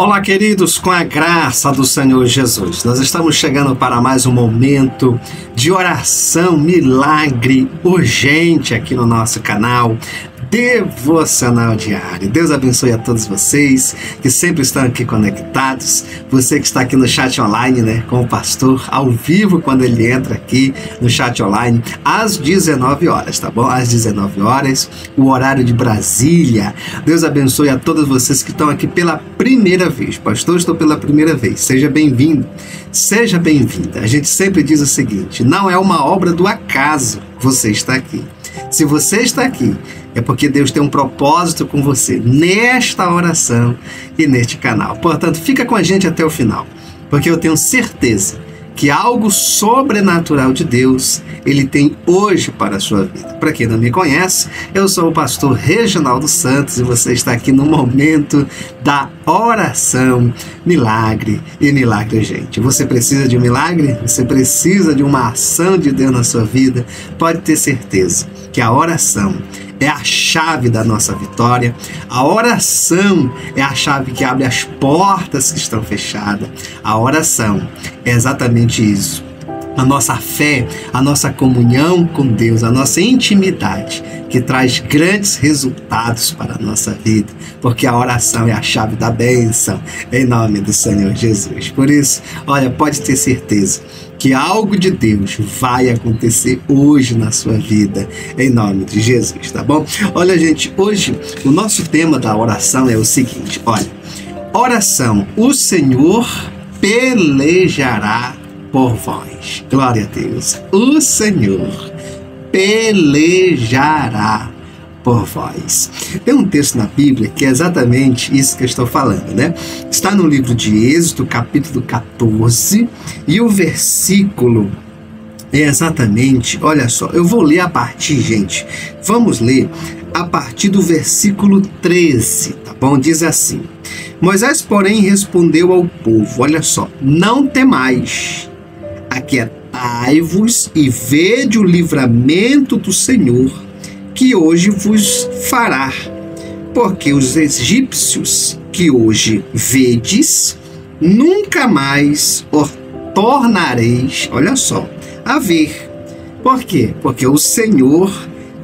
Olá, queridos, com a graça do Senhor Jesus, nós estamos chegando para mais um momento de oração, milagre urgente aqui no nosso canal Devocional Diário. Deus abençoe a todos vocês que sempre estão aqui conectados, você que está aqui no chat online, né, com o pastor ao vivo quando ele entra aqui no chat online às 19 horas, tá bom? Às 19 horas, o horário de Brasília. Deus abençoe a todos vocês que estão aqui pela primeira vez. Pastor, estou pela primeira vez. Seja bem-vindo, seja bem-vinda. A gente sempre diz o seguinte: não é uma obra do acaso você está aqui. Se você está aqui, é porque Deus tem um propósito com você nesta oração e neste canal. Portanto, fica com a gente até o final, porque eu tenho certeza que algo sobrenatural de Deus Ele tem hoje para a sua vida. Para quem não me conhece, eu sou o pastor Reginaldo Santos e você está aqui no momento da oração, milagre e milagre, gente. Você precisa de um milagre? Você precisa de uma ação de Deus na sua vida? Pode ter certeza que a oração é a chave da nossa vitória. A oração é a chave que abre as portas que estão fechadas. A oração é exatamente isso. A nossa fé, a nossa comunhão com Deus, a nossa intimidade, que traz grandes resultados para a nossa vida, porque a oração é a chave da bênção, em nome do Senhor Jesus. Por isso, olha, pode ter certeza que algo de Deus vai acontecer hoje na sua vida, em nome de Jesus, tá bom? Olha, gente, hoje o nosso tema da oração é o seguinte, olha, oração, o Senhor pelejará por vós. Glória a Deus. O Senhor pelejará por vós. Tem um texto na Bíblia que é exatamente isso que eu estou falando, né? Está no livro de Êxodo, capítulo 14, e o versículo é exatamente, olha só, eu vou ler a partir, gente, vamos ler a partir do versículo 13, tá bom? Diz assim: Moisés, porém, respondeu ao povo, olha só, não temais, aquietai-vos e vede o livramento do Senhor, que hoje vos fará, porque os egípcios que hoje vedes, nunca mais os tornareis, olha só, a ver. Por quê? Porque o Senhor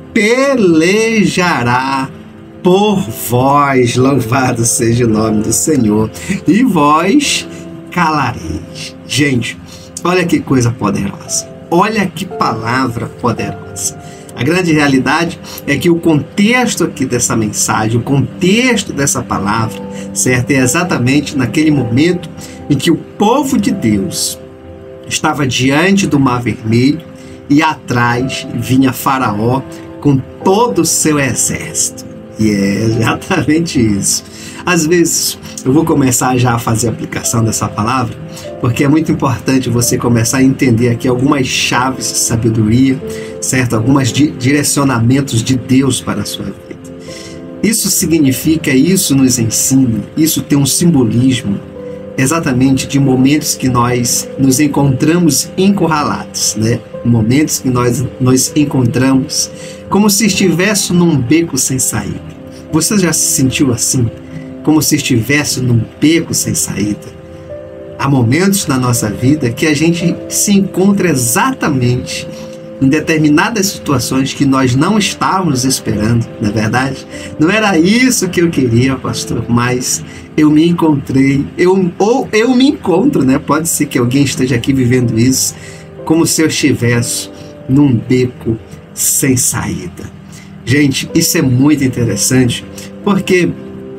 pelejará por vós, louvado seja o nome do Senhor, e vós calareis. Gente, olha que coisa poderosa, olha que palavra poderosa. A grande realidade é que o contexto aqui dessa mensagem, o contexto dessa palavra, certo? É exatamente naquele momento em que o povo de Deus estava diante do Mar Vermelho e atrás vinha Faraó com todo o seu exército. E é exatamente isso. Às vezes, eu vou começar já a fazer a aplicação dessa palavra, porque é muito importante você começar a entender aqui algumas chaves de sabedoria, certo? Alguns direcionamentos de Deus para a sua vida. Isso significa, isso nos ensina, isso tem um simbolismo exatamente de momentos que nós nos encontramos encurralados, né? Momentos que nós nos encontramos como se estivesse num beco sem saída. Você já se sentiu assim? Como se estivesse num beco sem saída? Há momentos na nossa vida que a gente se encontra exatamente em determinadas situações que nós não estávamos esperando, não é verdade? Não era isso que eu queria, pastor, mas eu me encontrei, eu me encontro, né? Pode ser que alguém esteja aqui vivendo isso, como se eu estivesse num beco sem saída. Gente, isso é muito interessante, porque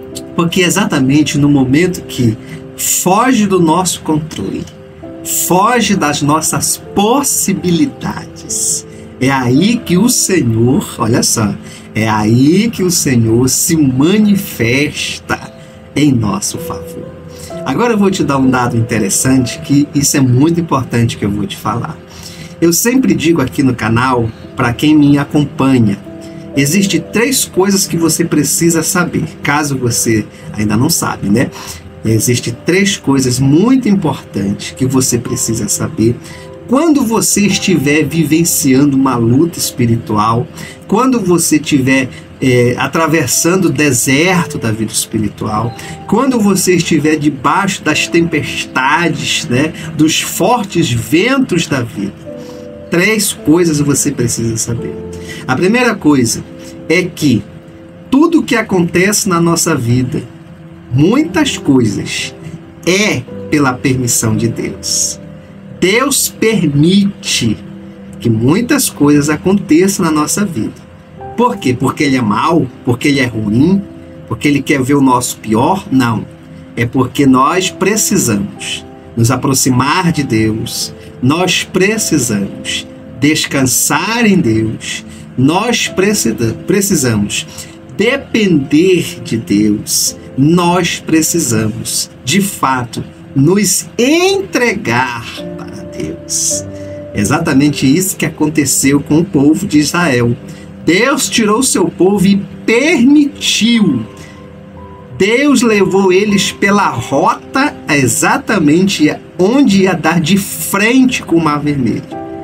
exatamente no momento que foge do nosso controle, foge das nossas possibilidades, é aí que o Senhor, olha só, é aí que o Senhor se manifesta em nosso favor. Agora eu vou te dar um dado interessante, que isso é muito importante que eu vou te falar. Eu sempre digo aqui no canal, para quem me acompanha, existem 3 coisas que você precisa saber, caso você ainda não sabe, né? Existem 3 coisas muito importantes que você precisa saber quando você estiver vivenciando uma luta espiritual, quando você estiver atravessando o deserto da vida espiritual, quando você estiver debaixo das tempestades, né, dos fortes ventos da vida, 3 coisas você precisa saber. A primeira coisa é que tudo que acontece na nossa vida, muitas coisas, é pela permissão de Deus. Deus permite que muitas coisas aconteçam na nossa vida. Por quê? Porque Ele é mau? Porque Ele é ruim? Porque Ele quer ver o nosso pior? Não. É porque nós precisamos nos aproximar de Deus. Nós precisamos descansar em Deus. Nós precisamos depender de Deus. Nós precisamos, de fato, nos entregar para Deus. É exatamente isso que aconteceu com o povo de Israel. Deus tirou o seu povo e permitiu. Deus levou eles pela rota exatamente onde ia dar de frente com o Mar Vermelho.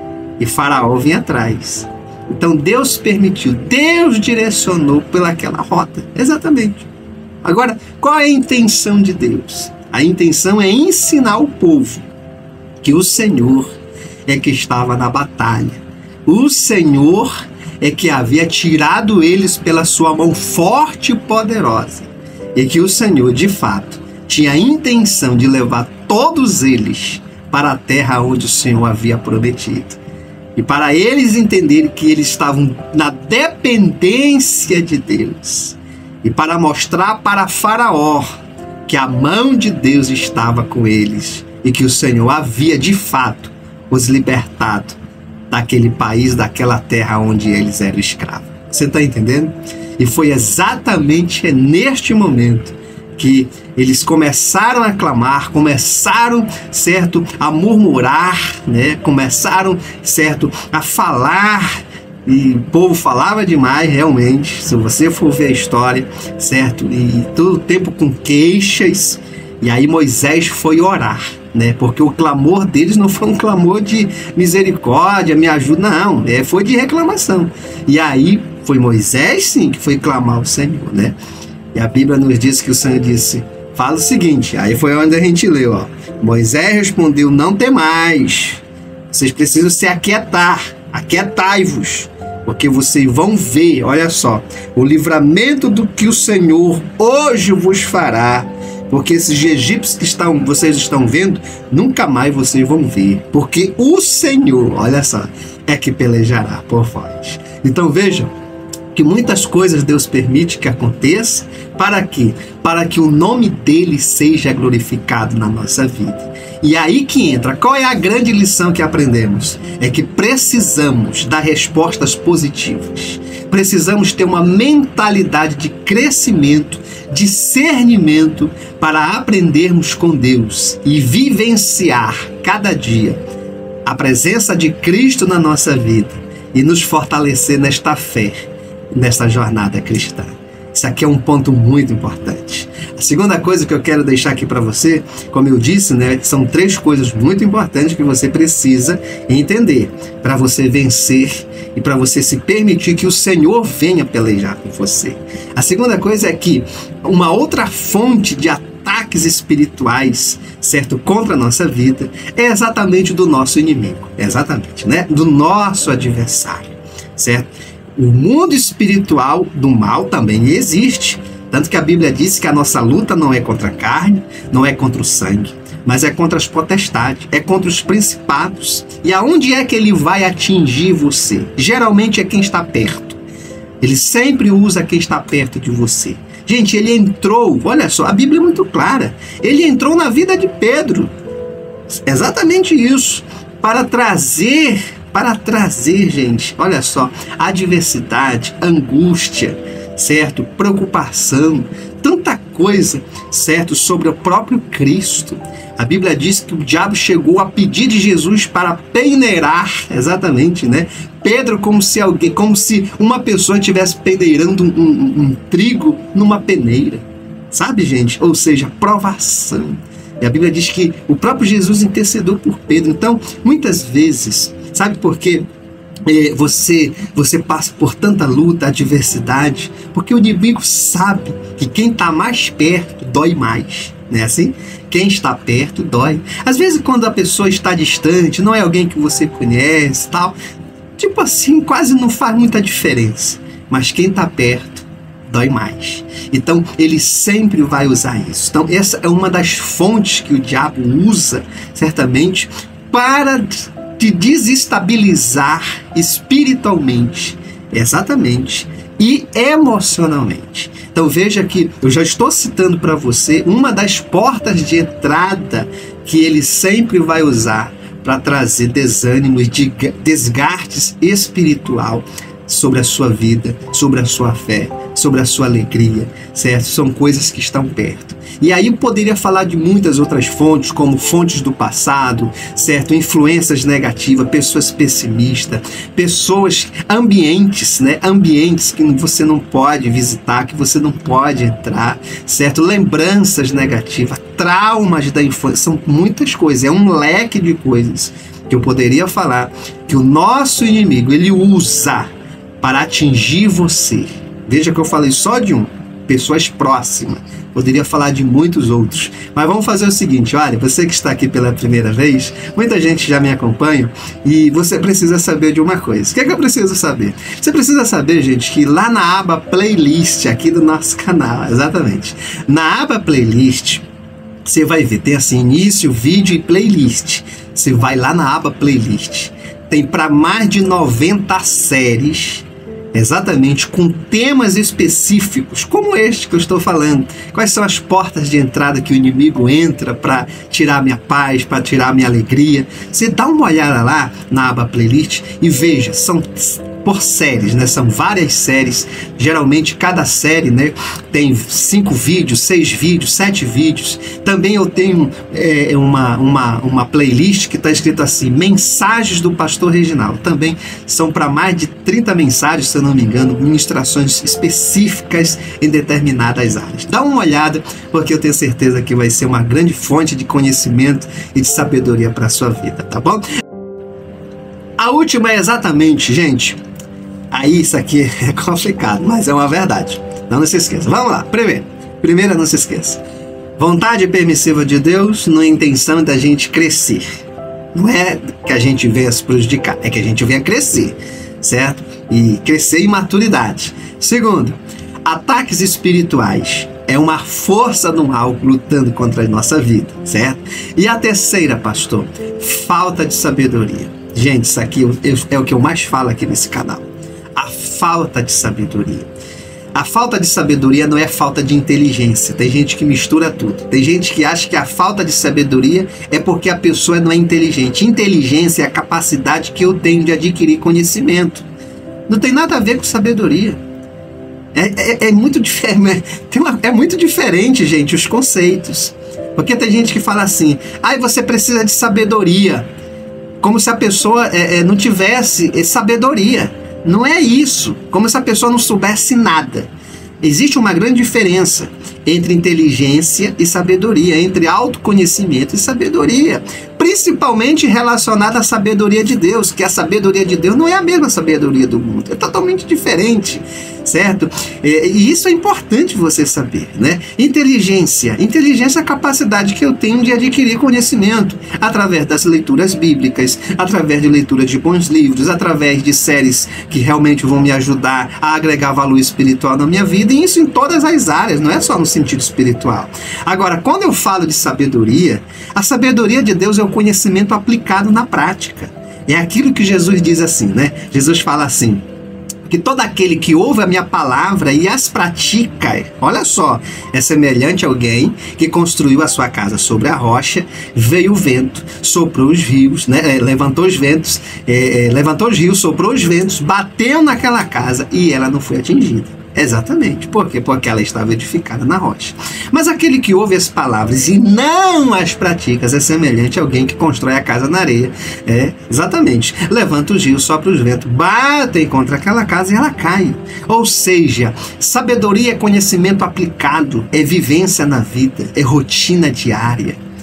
E Faraó vinha atrás. Então Deus permitiu, Deus direcionou pelaquela rota. Exatamente. Agora, qual é a intenção de Deus? A intenção é ensinar o povo que o Senhor é que estava na batalha. O Senhor é que havia tirado eles pela sua mão forte e poderosa. E que o Senhor, de fato, tinha a intenção de levar todos eles para a terra onde o Senhor havia prometido. E para eles entenderem que eles estavam na dependência de Deus. E para mostrar para Faraó que a mão de Deus estava com eles. E que o Senhor havia, de fato, os libertado daquele país, daquela terra onde eles eram escravos. Você está entendendo? E foi exatamente neste momento que eles começaram a clamar, começaram, certo, a murmurar, né? Começaram, certo, a falar. E o povo falava demais, realmente, se você for ver a história, certo? E todo o tempo com queixas. E aí Moisés foi orar, né? Porque o clamor deles não foi um clamor de misericórdia, me ajuda, não. Foi de reclamação. E aí foi Moisés, sim, que foi clamar ao Senhor, né? E a Bíblia nos diz que o Senhor disse, fala o seguinte, aí foi onde a gente leu, ó. Moisés respondeu, não temais, vocês precisam se aquietar, aquietai-vos, porque vocês vão ver, olha só, o livramento do que o Senhor hoje vos fará, porque esses egípcios que vocês estão vendo, nunca mais vocês vão ver, porque o Senhor, olha só, é que pelejará por vós. Então vejam, que muitas coisas Deus permite que aconteça, para quê? Para que o nome dele seja glorificado na nossa vida. E aí que entra, qual é a grande lição que aprendemos? É que precisamos dar respostas positivas. Precisamos ter uma mentalidade de crescimento, discernimento, para aprendermos com Deus e vivenciar cada dia a presença de Cristo na nossa vida e nos fortalecer nesta fé, nesta jornada cristã. Isso aqui é um ponto muito importante. A segunda coisa que eu quero deixar aqui para você, como eu disse, né, são 3 coisas muito importantes que você precisa entender para você vencer e para você se permitir que o Senhor venha pelejar com você. A segunda coisa é que uma outra fonte de ataques espirituais, certo, contra a nossa vida, é exatamente do nosso inimigo, exatamente, né, do nosso adversário, certo? O mundo espiritual do mal também existe. Tanto que a Bíblia diz que a nossa luta não é contra a carne, não é contra o sangue, mas é contra as potestades, é contra os principados. E aonde é que ele vai atingir você? Geralmente é quem está perto. Ele sempre usa quem está perto de você. Gente, ele entrou, olha só, a Bíblia é muito clara. Ele entrou na vida de Pedro. Exatamente isso. Para trazer, gente, olha só, adversidade, angústia, certo? Preocupação, tanta coisa, certo? Sobre o próprio Cristo. A Bíblia diz que o diabo chegou a pedir de Jesus para peneirar, exatamente, né? Pedro, como se uma pessoa estivesse peneirando um trigo numa peneira, sabe, gente? Ou seja, provação. E a Bíblia diz que o próprio Jesus intercedeu por Pedro. Então, muitas vezes, sabe por quê? você passa por tanta luta, adversidade, porque o inimigo sabe que quem está mais perto dói mais, não é assim? Quem está perto dói. Às vezes quando a pessoa está distante, não é alguém que você conhece, tal, tipo assim, quase não faz muita diferença, mas quem está perto dói mais. Então ele sempre vai usar isso. Então essa é uma das fontes que o diabo usa, certamente, para te desestabilizar espiritualmente, exatamente, e emocionalmente. Então veja que eu já estou citando para você uma das portas de entrada que ele sempre vai usar para trazer desânimo e desgastes espiritual sobre a sua vida, sobre a sua fé, sobre a sua alegria, certo? São coisas que estão perto. E aí eu poderia falar de muitas outras fontes, como fontes do passado, certo? Influências negativas, pessoas pessimistas, pessoas, ambientes, né? Ambientes que você não pode visitar, que você não pode entrar, certo? Lembranças negativas, traumas da infância, são muitas coisas, é um leque de coisas que eu poderia falar que o nosso inimigo, ele usa para atingir você. Veja que eu falei só de um, pessoas próximas. Poderia falar de muitos outros. Mas vamos fazer o seguinte, olha, você que está aqui pela primeira vez, muita gente já me acompanha e você precisa saber de uma coisa. O que é que eu preciso saber? Você precisa saber, gente, que lá na aba playlist aqui do nosso canal, exatamente, na aba playlist, você vai ver, tem assim, início, vídeo e playlist. Você vai lá na aba playlist. Tem para mais de 90 séries, exatamente, com temas específicos, como este que eu estou falando. Quais são as portas de entrada que o inimigo entra para tirar minha paz, para tirar minha alegria? Você dá uma olhada lá na aba playlist e veja, são por séries, né? São várias séries. Geralmente cada série, né, tem 5 vídeos, 6 vídeos, 7 vídeos. Também eu tenho uma playlist que está escrito assim, Mensagens do Pastor Reginaldo. Também são para mais de 30 mensagens, se eu não me engano, ministrações específicas em determinadas áreas. Dá uma olhada, porque eu tenho certeza que vai ser uma grande fonte de conhecimento e de sabedoria para a sua vida, tá bom? A última é exatamente, gente, aí isso aqui é complicado, mas é uma verdade. Não se esqueça. Vamos lá. Primeira, não se esqueça. Vontade permissiva de Deus na intenção da gente crescer. Não é que a gente venha se prejudicar, é que a gente venha crescer, certo? E crescer em maturidade. Segundo, ataques espirituais. É uma força do mal lutando contra a nossa vida, certo? E a terceira, pastor, falta de sabedoria. Gente, isso aqui é o que eu mais falo aqui nesse canal. A falta de sabedoria. A falta de sabedoria não é falta de inteligência. Tem gente que mistura tudo. Tem gente que acha que a falta de sabedoria é porque a pessoa não é inteligente. Inteligência é a capacidade que eu tenho de adquirir conhecimento. Não tem nada a ver com sabedoria. É muito diferente. É muito diferente, gente, os conceitos. Porque tem gente que fala assim, você precisa de sabedoria. Como se a pessoa não tivesse sabedoria. Não é isso. Como se a pessoa não soubesse nada. Existe uma grande diferença entre inteligência e sabedoria, entre autoconhecimento e sabedoria, principalmente relacionada à sabedoria de Deus, que a sabedoria de Deus não é a mesma sabedoria do mundo, é totalmente diferente, certo? E isso é importante você saber, né? Inteligência é a capacidade que eu tenho de adquirir conhecimento através das leituras bíblicas, através de leitura de bons livros, através de séries que realmente vão me ajudar a agregar valor espiritual na minha vida, e isso em todas as áreas, não é só no sentido espiritual. Agora, quando eu falo de sabedoria, a sabedoria de Deus é o conhecimento aplicado na prática. É aquilo que Jesus diz assim, né? Jesus fala assim, que todo aquele que ouve a minha palavra e as pratica, olha só, é semelhante a alguém que construiu a sua casa sobre a rocha, veio o vento, soprou os rios, né? Levantou os ventos, levantou os rios, soprou os ventos, bateu naquela casa e ela não foi atingida. Exatamente. Por quê? Porque ela estava edificada na rocha. Mas aquele que ouve as palavras e não as pratica é semelhante a alguém que constrói a casa na areia. Exatamente. Levanta os rios, sopra os ventos, batem contra aquela casa e ela cai. Ou seja, sabedoria é conhecimento aplicado, é vivência na vida, é rotina diária.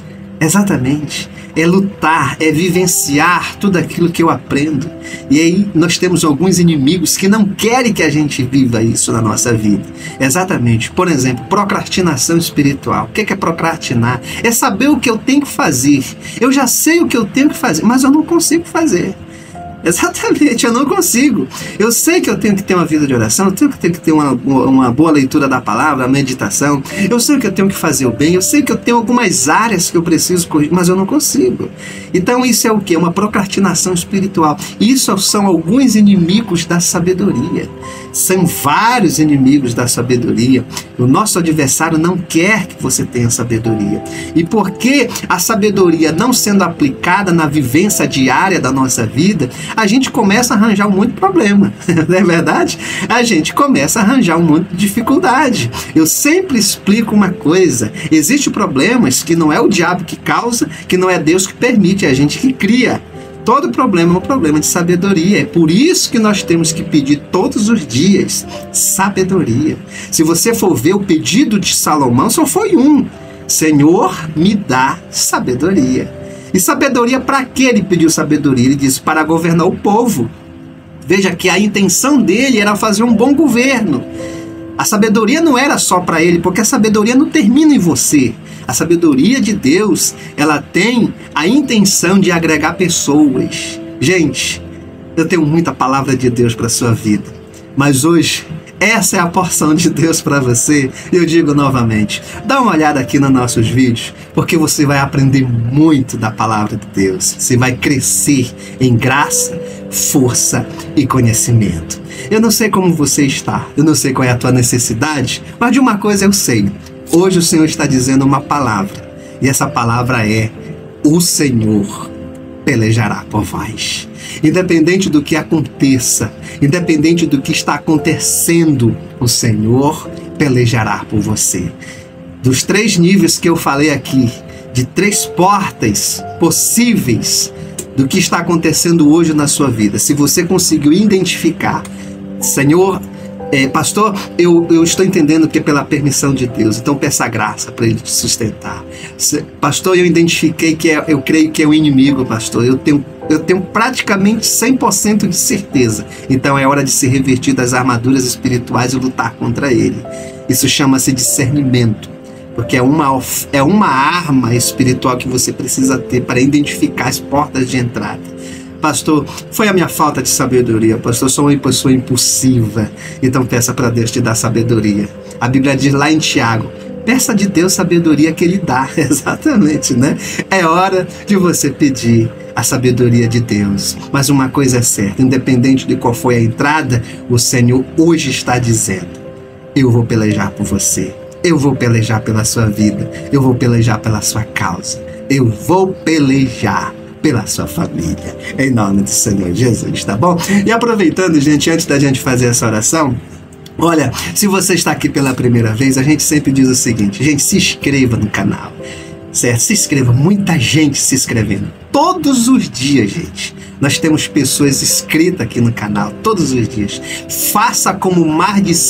Exatamente. É lutar, é vivenciar tudo aquilo que eu aprendo. E aí nós temos alguns inimigos que não querem que a gente viva isso na nossa vida. Exatamente. Por exemplo, procrastinação espiritual. O que é procrastinar? É saber o que eu tenho que fazer. Eu já sei o que eu tenho que fazer, mas eu não consigo fazer. Exatamente, eu não consigo. Eu sei que eu tenho que ter uma vida de oração, eu tenho que ter uma boa leitura da palavra, a meditação. Eu sei que eu tenho que fazer o bem, eu sei que eu tenho algumas áreas que eu preciso corrigir, mas eu não consigo. Então isso é o quê? Uma procrastinação espiritual. Isso são alguns inimigos da sabedoria. São vários inimigos da sabedoria. O nosso adversário não quer que você tenha sabedoria. E porque a sabedoria não sendo aplicada na vivência diária da nossa vida, a gente começa a arranjar um monte de problema, não é verdade? A gente começa a arranjar um monte de dificuldade. Eu sempre explico uma coisa: existem problemas que não é o diabo que causa, que não é Deus que permite, é a gente que cria. Todo problema é um problema de sabedoria. É por isso que nós temos que pedir todos os dias sabedoria. Se você for ver o pedido de Salomão, só foi um: Senhor, me dá sabedoria. E sabedoria, para que ele pediu sabedoria? Ele disse: para governar o povo. Veja que a intenção dele era fazer um bom governo. A sabedoria não era só para ele, porque a sabedoria não termina em você. A sabedoria de Deus, ela tem a intenção de agregar pessoas. Gente, eu tenho muita palavra de Deus para a sua vida, mas hoje essa é a porção de Deus para você. Eu digo novamente, dá uma olhada aqui nos nossos vídeos, porque você vai aprender muito da palavra de Deus. Você vai crescer em graça, força e conhecimento. Eu não sei como você está, eu não sei qual é a tua necessidade, mas de uma coisa eu sei: hoje o Senhor está dizendo uma palavra, e essa palavra é: o Senhor pelejará por vós. Independente do que aconteça, independente do que está acontecendo, o Senhor pelejará por você. Dos 3 níveis que eu falei aqui, de 3 portas possíveis do que está acontecendo hoje na sua vida, se você conseguiu identificar: Senhor, pastor, eu estou entendendo que é pela permissão de Deus, então peça graça para Ele te sustentar. Pastor, eu identifiquei que eu creio que é o inimigo, pastor, eu tenho praticamente 100% de certeza, então é hora de se revestir das armaduras espirituais e lutar contra ele. Isso chama-se discernimento, porque é uma arma espiritual que você precisa ter para identificar as portas de entrada. Pastor, foi a minha falta de sabedoria. Pastor, sou uma pessoa impulsiva. Então peça para Deus te dar sabedoria. A Bíblia diz lá em Tiago: peça de Deus sabedoria que Ele dá. Exatamente, né? É hora de você pedir a sabedoria de Deus. Mas uma coisa é certa: independente de qual foi a entrada, o Senhor hoje está dizendo: eu vou pelejar por você. Eu vou pelejar pela sua vida. Eu vou pelejar pela sua causa. Eu vou pelejar pela sua família, em nome do Senhor Jesus, tá bom? E aproveitando, gente, antes da gente fazer essa oração, olha, se você está aqui pela primeira vez, a gente sempre diz o seguinte: gente, se inscreva no canal, certo? Se inscreva, muita gente se inscrevendo, todos os dias, gente. Nós temos pessoas inscritas aqui no canal, todos os dias. Faça como mais de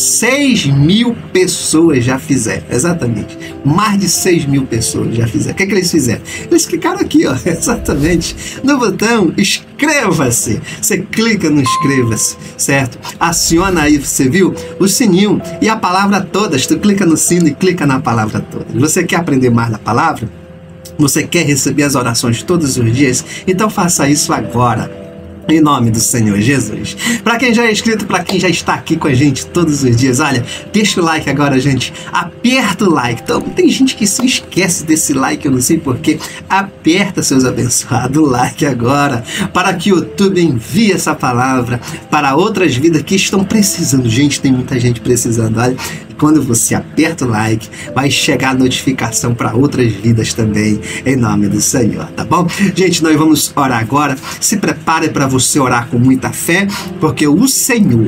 6.000 pessoas já fizeram. Exatamente. Mais de 6.000 pessoas já fizeram. O que eles fizeram? Eles clicaram aqui, ó, exatamente, no botão inscreva-se. Você clica no inscreva-se, certo? Aciona aí, você viu? O sininho e a palavra todas. Tu clica no sino e clica na palavra todas. Você quer aprender mais da palavra? Você quer receber as orações todos os dias? Então faça isso agora, em nome do Senhor Jesus. Para quem já é inscrito, para quem já está aqui com a gente todos os dias, olha, deixa o like agora, gente. Aperta o like. Então, tem gente que se esquece desse like, eu não sei porquê. Aperta, seus abençoados, o like agora, para que o YouTube envie essa palavra para outras vidas que estão precisando. Gente, tem muita gente precisando, olha. Quando você aperta o like, vai chegar a notificação para outras vidas também, em nome do Senhor, tá bom? Gente, nós vamos orar agora. Se prepare para você orar com muita fé, porque o Senhor,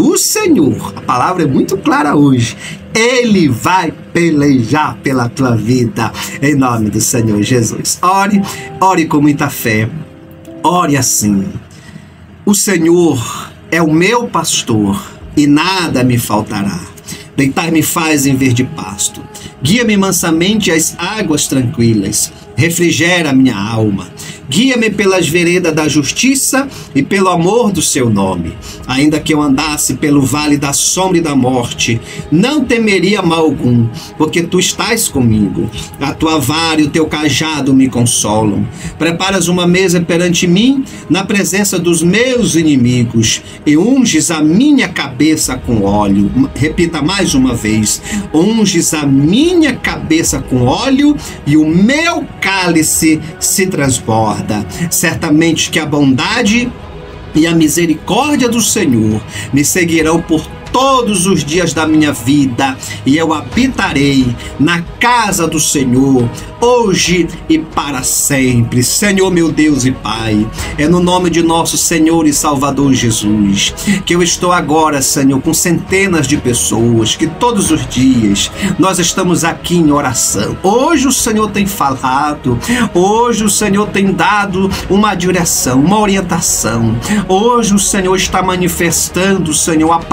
a palavra é muito clara hoje, Ele vai pelejar pela tua vida, em nome do Senhor Jesus. Ore com muita fé, ore assim: o Senhor é o meu pastor e nada me faltará. Deitar-me faz em verde pasto, guia-me mansamente às águas tranquilas, refrigera minha alma. Guia-me pelas veredas da justiça e pelo amor do seu nome. Ainda que eu andasse pelo vale da sombra e da morte, não temeria mal algum, porque tu estás comigo. A tua vara e o teu cajado me consolam. Preparas uma mesa perante mim, na presença dos meus inimigos, e unges a minha cabeça com óleo. Repita mais uma vez: unges a minha cabeça com óleo, e o meu cálice se transborda. Certamente que a bondade e a misericórdia do Senhor me seguirão por todos os dias da minha vida, e eu habitarei na casa do Senhor, hoje e para sempre. Senhor, meu Deus e Pai, é no nome de nosso Senhor e Salvador Jesus que eu estou agora, Senhor, com centenas de pessoas que todos os dias nós estamos aqui em oração. Hoje o Senhor tem falado, hoje o Senhor tem dado uma direção, uma orientação. Hoje o Senhor está manifestando, Senhor, a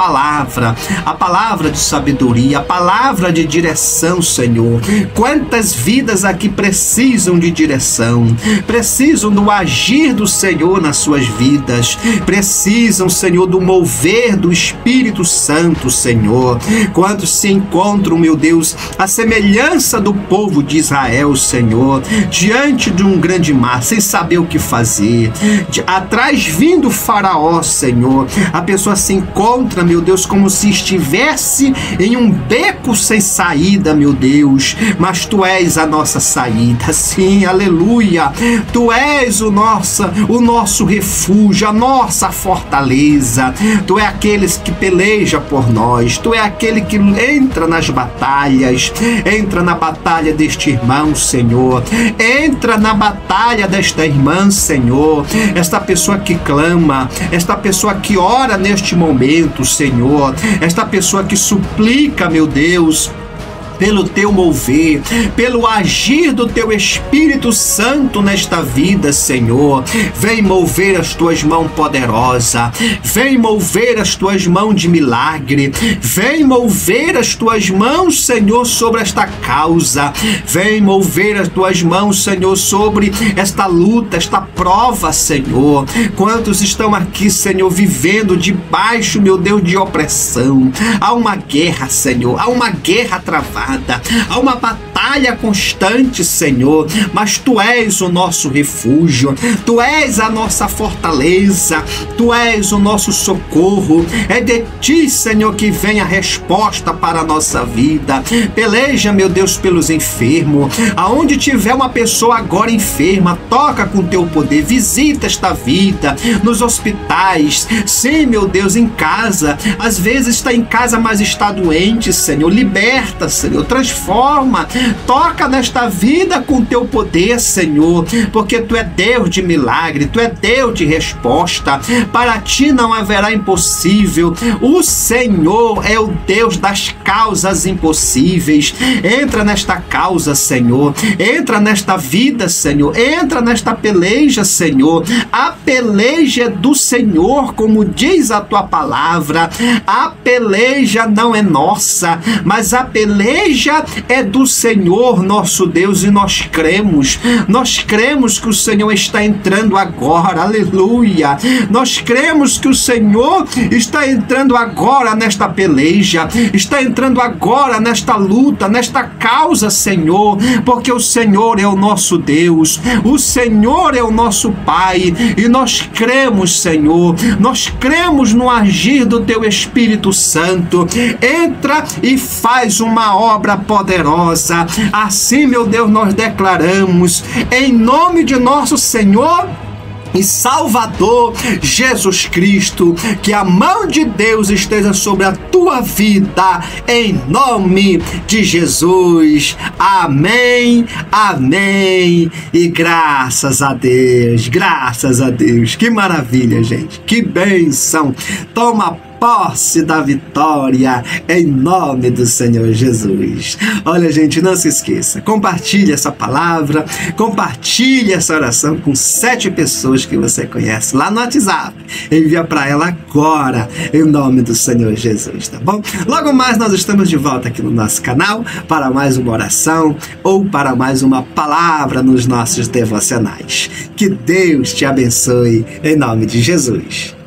palavra de sabedoria, a palavra de direção, Senhor. Quantas vidas aqui precisam de direção, precisam do agir do Senhor nas suas vidas, precisam, Senhor, do mover do Espírito Santo, Senhor. Quantos se encontram, meu Deus, a semelhança do povo de Israel, Senhor, diante de um grande mar, sem saber o que fazer, atrás vindo o Faraó, Senhor, a pessoa se encontra, meu Deus, como se estivesse em um beco sem saída, meu Deus, mas Tu és a nossa saída, sim, aleluia. Tu és o nosso refúgio, a nossa fortaleza. Tu é aquele que peleja por nós, Tu é aquele que entra nas batalhas, entra na batalha deste irmão, Senhor, entra na batalha desta irmã, Senhor, esta pessoa que clama, esta pessoa que ora neste momento, Senhor, esta pessoa que suplica, meu Deus, pelo Teu mover, pelo agir do Teu Espírito Santo nesta vida, Senhor. Vem mover as Tuas mãos poderosas, vem mover as Tuas mãos de milagre, vem mover as Tuas mãos, Senhor, sobre esta causa, vem mover as Tuas mãos, Senhor, sobre esta luta, esta prova, Senhor. Quantos estão aqui, Senhor, vivendo debaixo, meu Deus, de opressão? Há uma guerra, Senhor, há uma guerra travada, há uma batalha constante, Senhor, mas Tu és o nosso refúgio, Tu és a nossa fortaleza, Tu és o nosso socorro. É de Ti, Senhor, que vem a resposta para a nossa vida. Peleja, meu Deus, pelos enfermos. Aonde tiver uma pessoa agora enferma, toca com Teu poder, visita esta vida, nos hospitais, sim, meu Deus, em casa. Às vezes está em casa, mas está doente, Senhor. Liberta, Senhor, transforma, toca nesta vida com Teu poder, Senhor, porque Tu é Deus de milagre, Tu é Deus de resposta. Para Ti não haverá impossível. O Senhor é o Deus das causas impossíveis. Entra nesta causa, Senhor, entra nesta vida, Senhor, entra nesta peleja, Senhor. A peleja é do Senhor, como diz a Tua palavra. A peleja não é nossa, mas a peleja é do Senhor, nosso Deus, e nós cremos que o Senhor está entrando agora, aleluia. Nós cremos que o Senhor está entrando agora nesta peleja, está entrando agora nesta luta, nesta causa, Senhor, porque o Senhor é o nosso Deus, o Senhor é o nosso Pai, e nós cremos, Senhor, nós cremos no agir do Teu Espírito Santo. Entra e faz uma obra poderosa. Assim, meu Deus, nós declaramos, em nome de nosso Senhor e Salvador Jesus Cristo, que a mão de Deus esteja sobre a tua vida, em nome de Jesus. Amém, amém e graças a Deus, graças a Deus. Que maravilha, gente, que bênção. Toma posse da vitória, em nome do Senhor Jesus. Olha, gente, não se esqueça, compartilhe essa palavra, compartilhe essa oração com 7 pessoas que você conhece lá no WhatsApp. Envia para ela agora, em nome do Senhor Jesus, tá bom? Logo mais nós estamos de volta aqui no nosso canal para mais uma oração ou para mais uma palavra nos nossos devocionais. Que Deus te abençoe, em nome de Jesus.